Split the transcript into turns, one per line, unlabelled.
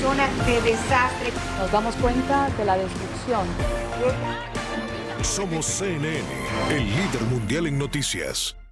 zona de desastre.
Nos damos cuenta de la destrucción.
Somos CNN, el líder mundial en noticias.